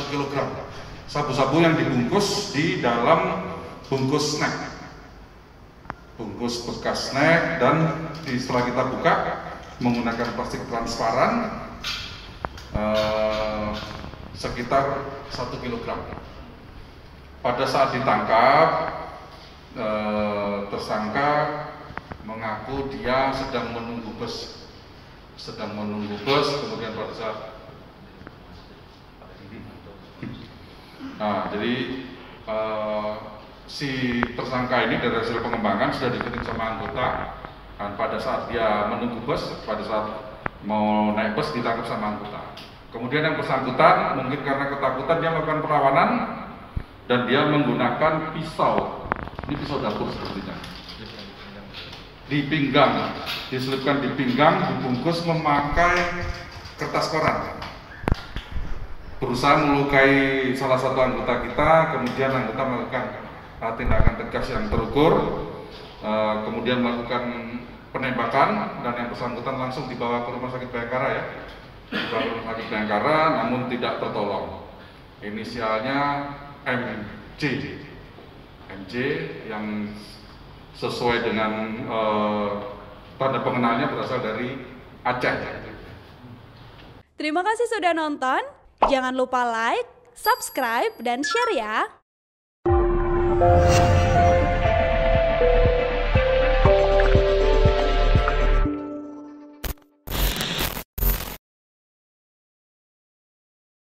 kilogram sabu-sabu yang dibungkus di dalam bungkus snack, bungkus bekas snack, dan setelah kita buka menggunakan plastik transparan sekitar 1 kilogram. Pada saat ditangkap, tersangka mengaku dia sedang menunggu bus, kemudian pada saat jadi si tersangka ini dari hasil pengembangan sudah diikuti sama anggota, dan pada saat dia menunggu bus, pada saat mau naik bus ditangkap sama anggota. Kemudian yang bersangkutan mungkin karena ketakutan dia melakukan perlawanan dan dia menggunakan pisau, ini pisau dapur sepertinya, di pinggang, diselipkan di pinggang, dibungkus memakai kertas koran, berusaha melukai salah satu anggota kita. Kemudian anggota melakukan tindakan tegas yang terukur, kemudian melakukan penembakan, dan yang bersangkutan langsung dibawa ke rumah sakit Bayangkara ya, dibawa ke rumah sakit Bayangkara namun tidak tertolong. Inisialnya MJ yang sesuai dengan tanda pengenalnya berasal dari Aceh. Terima kasih sudah nonton. Jangan lupa like, subscribe, dan share ya.